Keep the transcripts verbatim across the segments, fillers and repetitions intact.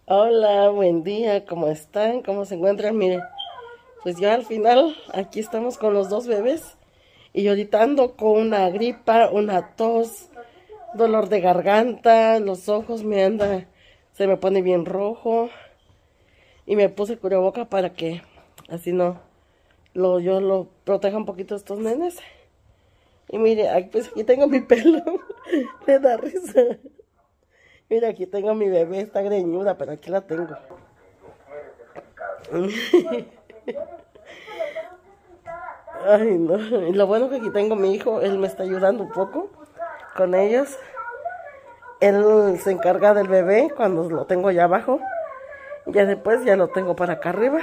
Hola, buen día, ¿cómo están? ¿Cómo se encuentran? Miren, pues ya al final aquí estamos con los dos bebés y yo ahorita ando con una gripa, una tos, dolor de garganta, los ojos me anda, se me pone bien rojo y me puse cubreboca para que así no, lo, yo lo proteja un poquito a estos nenes. Y mire, aquí, pues aquí tengo mi pelo, me da risa. Mira, aquí tengo mi bebé, está greñuda, pero aquí la tengo. Ay, no. Y lo bueno que aquí tengo a mi hijo, él me está ayudando un poco con ellos. Él se encarga del bebé cuando lo tengo ya abajo. Ya después ya lo tengo para acá arriba.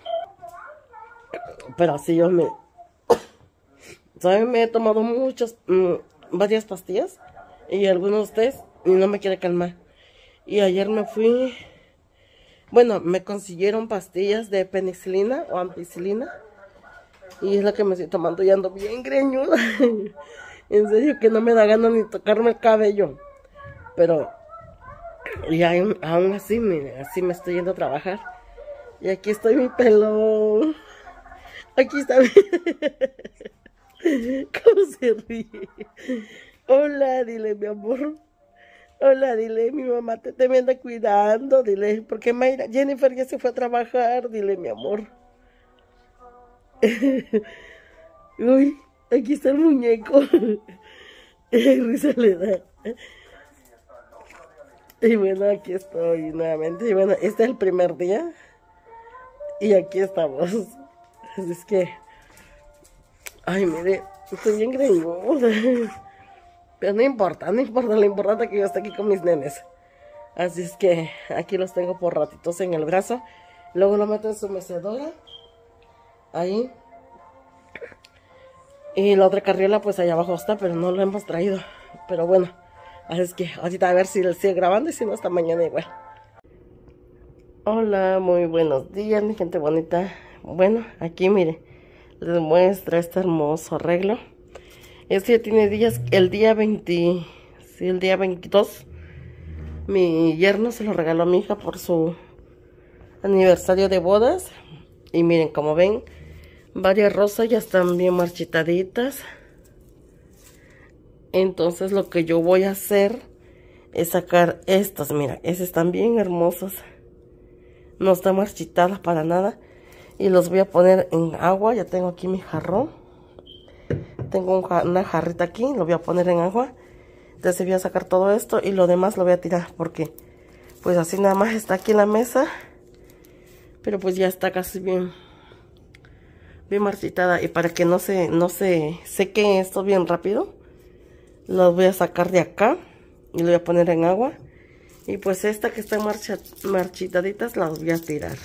Pero así yo me... ¿Saben? Me he tomado muchas, mmm, varias pastillas y algunos test y no me quiere calmar. Y ayer me fui... Bueno, me consiguieron pastillas de penicilina o ampicilina. Y es la que me estoy tomando y ando bien greñuda. En serio que no me da ganas ni tocarme el cabello. Pero, y aún, aún así, mire, así me estoy yendo a trabajar. Y aquí estoy mi pelo. Aquí está mi... ¿Cómo se ríe? Hola, dile, mi amor. Hola, dile, mi mamá te, te me anda cuidando. Dile, porque Mayra, Jennifer ya se fue a trabajar. Dile, mi amor. Uy, aquí está el muñeco. Risa le da. Y bueno, aquí estoy nuevamente. Y bueno, este es el primer día. Y aquí estamos. Así es que... Ay, mire, estoy bien greñuda. Pero no importa, no importa. Lo importante es que yo esté aquí con mis nenes. Así es que aquí los tengo por ratitos en el brazo. Luego lo meto en su mecedora. Ahí. Y la otra carriola pues allá abajo está, pero no lo hemos traído. Pero bueno, así es que ahorita a ver si le sigue grabando y si no hasta mañana igual. Hola, muy buenos días mi gente bonita. Bueno, aquí mire, les muestra este hermoso arreglo. Este ya tiene días, el día veinte, sí, el día veintidós. Mi yerno se lo regaló a mi hija por su aniversario de bodas. Y miren, como ven, varias rosas ya están bien marchitaditas. Entonces lo que yo voy a hacer es sacar estas. Mira, esas están bien hermosas. No están marchitadas para nada. Y los voy a poner en agua. Ya tengo aquí mi jarrón. Tengo un, una jarrita aquí. Lo voy a poner en agua. Entonces voy a sacar todo esto. Y lo demás lo voy a tirar. Porque pues así nada más está aquí en la mesa. Pero pues ya está casi bien. Bien marchitada. Y para que no se, no se seque esto bien rápido. Los voy a sacar de acá. Y lo voy a poner en agua. Y pues esta que están marcha, marchitaditas las voy a tirar.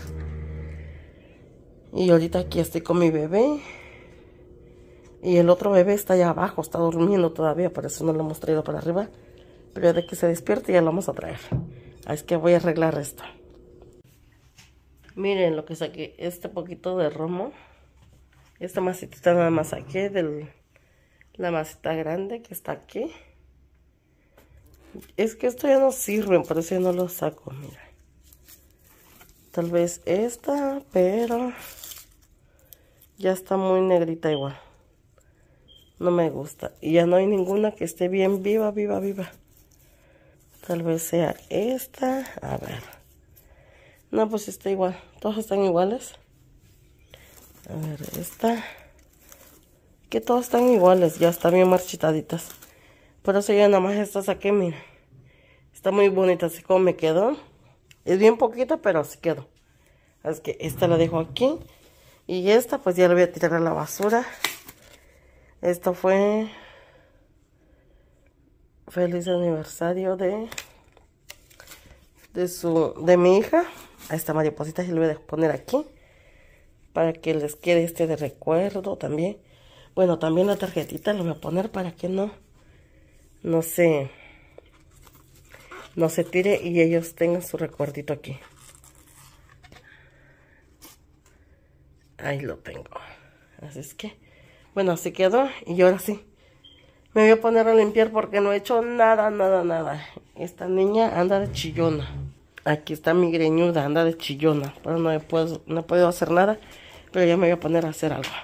Y ahorita aquí estoy con mi bebé. Y el otro bebé está allá abajo, está durmiendo todavía, por eso no lo hemos traído para arriba. Pero de que se despierte ya lo vamos a traer. Así que voy a arreglar esto. Miren lo que saqué, este poquito de romo. Esta masita nada más saqué de la masita grande que está aquí. Es que esto ya no sirve, por eso ya no lo saco, mira. Tal vez esta, pero ya está muy negrita igual. No me gusta. Y ya no hay ninguna que esté bien viva, viva, viva. Tal vez sea esta. A ver. No, pues está igual. Todas están iguales. A ver, esta. Que todas están iguales. Ya están bien marchitaditas. Por eso ya nada más esta saqué, mira. Está muy bonita, así como me quedó. Es bien poquita, pero así quedó. Así que esta la dejo aquí. Y esta pues ya la voy a tirar a la basura. Esto fue... Feliz aniversario de... De su... De mi hija. A esta mariposita sí lo voy a poner aquí. Para que les quede este de recuerdo también. Bueno, también la tarjetita la voy a poner para que no... No se... No se tire y ellos tengan su recuerdito aquí. Ahí lo tengo. Así es que... Bueno, así quedó. Y ahora sí. Me voy a poner a limpiar porque no he hecho nada, nada, nada. Esta niña anda de chillona. Aquí está mi greñuda, anda de chillona, pero no he, puedo, no he podido hacer nada, pero ya me voy a poner a hacer algo.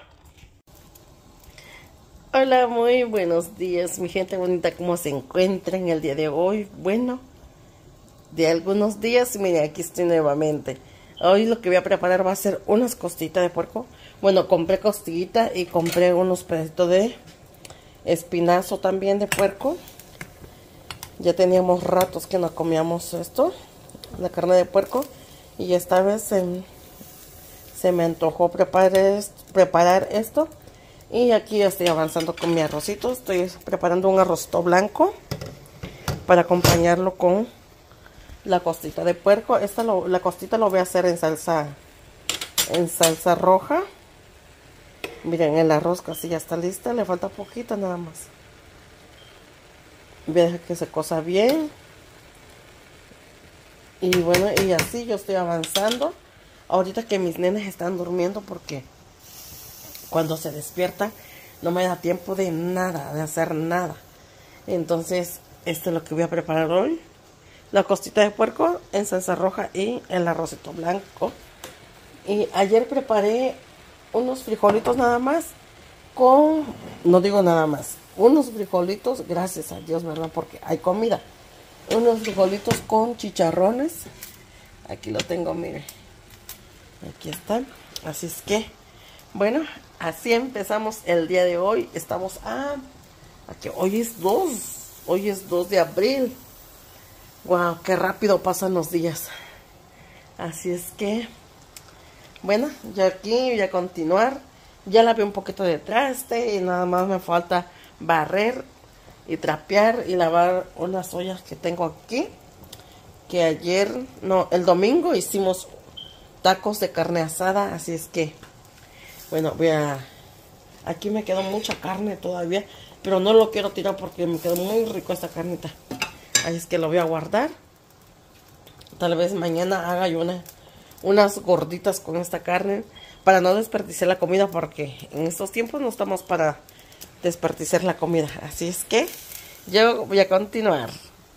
Hola, muy buenos días, mi gente bonita, ¿cómo se encuentran el día de hoy? Bueno, de algunos días, miren, aquí estoy nuevamente. Hoy lo que voy a preparar va a ser unas costillitas de puerco. Bueno, compré costillita y compré unos pedacitos de espinazo también de puerco. Ya teníamos ratos que no comíamos esto, la carne de puerco, y esta vez se, se me antojó preparar esto, preparar esto. Y aquí ya estoy avanzando con mi arrocito. Estoy preparando un arrocito blanco para acompañarlo con la costita de puerco. Esta lo, la costita lo voy a hacer en salsa en salsa roja. Miren, el arroz casi ya está lista, le falta poquito nada más. Voy a dejar que se cosa bien. Y bueno, y así yo estoy avanzando. Ahorita que mis nenes están durmiendo, porque cuando se despierta no me da tiempo de nada, de hacer nada. Entonces, esto es lo que voy a preparar hoy. La costita de puerco en salsa roja y el arrocito blanco. Y ayer preparé unos frijolitos nada más con, no digo nada más, unos frijolitos, gracias a Dios, ¿verdad? Porque hay comida. Unos frijolitos con chicharrones. Aquí lo tengo, miren. Aquí están. Así es que, bueno, así empezamos el día de hoy. Estamos a, aquí, hoy es dos, hoy es dos de abril. Wow, qué rápido pasan los días. Así es que, bueno, ya aquí voy a continuar. Ya lavé un poquito de traste y nada más me falta barrer y trapear y lavar unas ollas que tengo aquí. Que ayer, no, el domingo hicimos tacos de carne asada, así es que, bueno, voy a, aquí me quedó mucha carne todavía, pero no lo quiero tirar porque me quedó muy rico esta carnita. Así es que lo voy a guardar. Tal vez mañana haga yo una, unas gorditas con esta carne para no desperdiciar la comida, porque en estos tiempos no estamos para desperdiciar la comida. Así es que yo voy a continuar.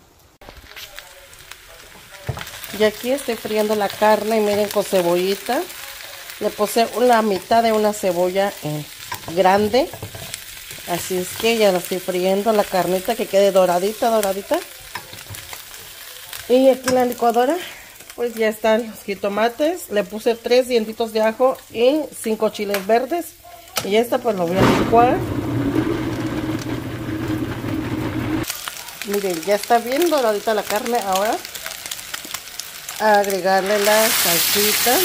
Y aquí estoy friendo la carne y miren, con cebollita. Le puse la mitad de una cebolla eh, grande. Así es que ya la estoy friendo la carnita, que quede doradita, doradita. Y aquí en la licuadora pues ya están los jitomates. Le puse tres dientitos de ajo y cinco chiles verdes. Y esta pues lo voy a licuar. Miren, ya está bien doradita la carne. Ahora a agregarle la salsita.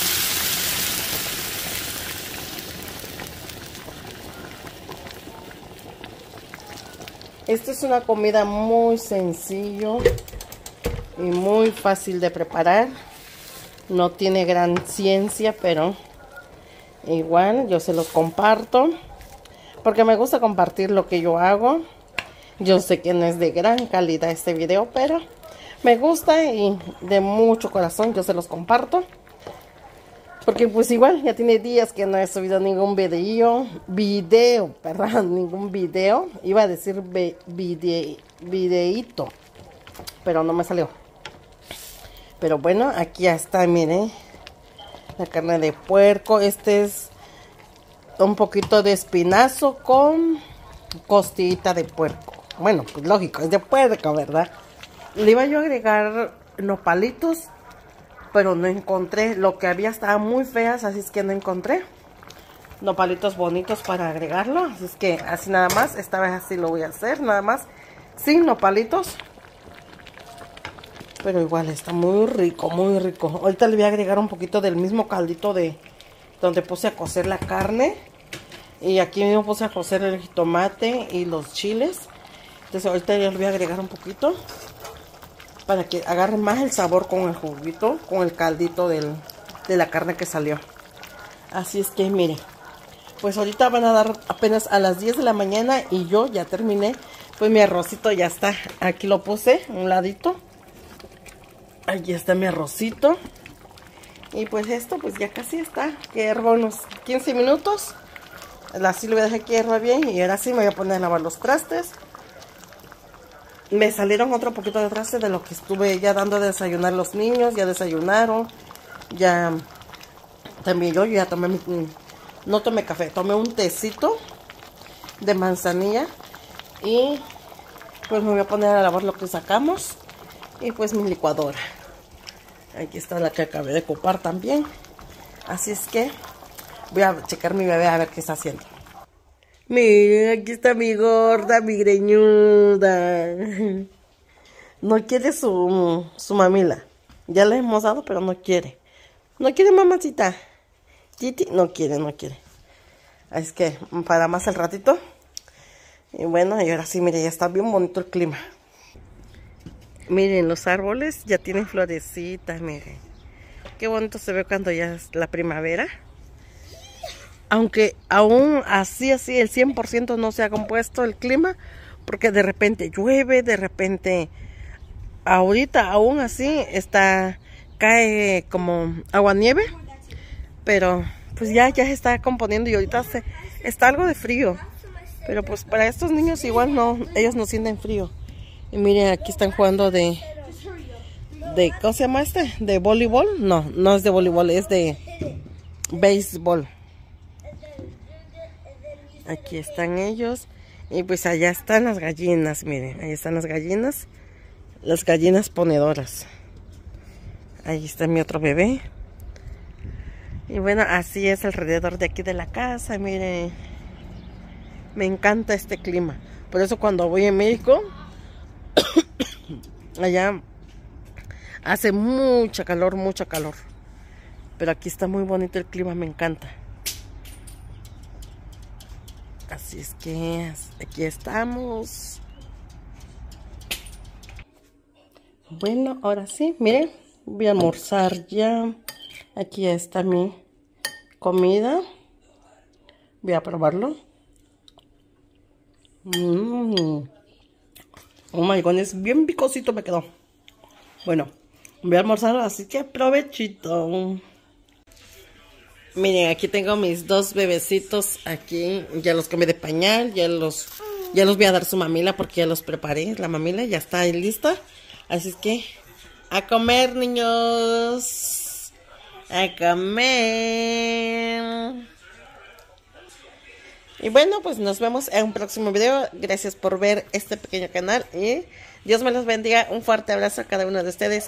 Esta es una comida muy sencillo y muy fácil de preparar. No tiene gran ciencia, pero igual yo se los comparto porque me gusta compartir lo que yo hago. Yo sé que no es de gran calidad este video, pero me gusta y de mucho corazón yo se los comparto. Porque pues igual ya tiene días que no he subido ningún video, video, perdón, ningún video. Iba a decir video, videíto, pero no me salió. Pero bueno, aquí ya está, miren, la carne de puerco. Este es un poquito de espinazo con costillita de puerco. Bueno, pues lógico, es de puerco, ¿verdad? Le iba yo a agregar nopalitos, pero no encontré. Lo que había estaba muy feas, así es que no encontré nopalitos bonitos para agregarlo. Así es que así nada más, esta vez así lo voy a hacer, nada más sin nopalitos. Pero igual está muy rico, muy rico. Ahorita le voy a agregar un poquito del mismo caldito de donde puse a cocer la carne. Y aquí mismo puse a cocer el jitomate y los chiles. Entonces ahorita yo le voy a agregar un poquito para que agarre más el sabor con el juguito, con el caldito del, de la carne que salió. Así es que miren, pues ahorita van a dar apenas a las diez de la mañana y yo ya terminé. Pues mi arrocito ya está, aquí lo puse a un ladito. Aquí está mi arrocito. Y pues esto pues ya casi está, que hierva unos quince minutos. Así lo voy a dejar que hierva bien y ahora sí me voy a poner a lavar los trastes. me salieron otro poquito de traste de lo que estuve ya dando de desayunar los niños. Ya desayunaron. Ya también yo, yo ya tomé mi, no tomé café, tomé un tecito de manzanilla. Y pues me voy a poner a lavar lo que sacamos. Y pues mi licuadora. Aquí está la que acabé de copar también. Así es que voy a checar mi bebé a ver qué está haciendo. Miren, aquí está mi gorda, mi greñuda. No quiere su, su mamila. Ya le hemos dado, pero no quiere. No quiere, mamacita. Titi, no quiere, no quiere. Así que para más al ratito. Y bueno, y ahora sí, miren, ya está bien bonito el clima. Miren, los árboles ya tienen florecitas, miren. Qué bonito se ve cuando ya es la primavera. Aunque aún así, así, el cien por ciento no se ha compuesto el clima. Porque de repente llueve, de repente... Ahorita aún así está... Cae como aguanieve. Pero pues ya, ya se está componiendo y ahorita se, está algo de frío. Pero pues para estos niños igual no, ellos no sienten frío. Y miren, aquí están jugando de, de, ¿cómo se llama este? ¿De voleibol? No, no es de voleibol, es de béisbol. Aquí están ellos. Y pues allá están las gallinas, miren, ahí están las gallinas. Las gallinas ponedoras. Ahí está mi otro bebé. Y bueno, así es alrededor de aquí de la casa, miren. Me encanta este clima. Por eso cuando voy a México... Allá hace mucha calor, mucha calor. Pero aquí está muy bonito el clima, me encanta. Así es que aquí estamos. Bueno, ahora sí, miren, voy a almorzar ya. Aquí está mi comida. Voy a probarlo. Mmm. Oh my god, es bien picosito me quedó. Bueno, voy a almorzar, así que provechito. Miren, aquí tengo mis dos bebecitos aquí. Ya los cambié de pañal, ya los, ya los voy a dar su mamila porque ya los preparé. La mamila ya está ahí lista. Así es que, a comer, niños. A comer. Y bueno, pues nos vemos en un próximo video. Gracias por ver este pequeño canal y Dios me los bendiga. Un fuerte abrazo a cada uno de ustedes.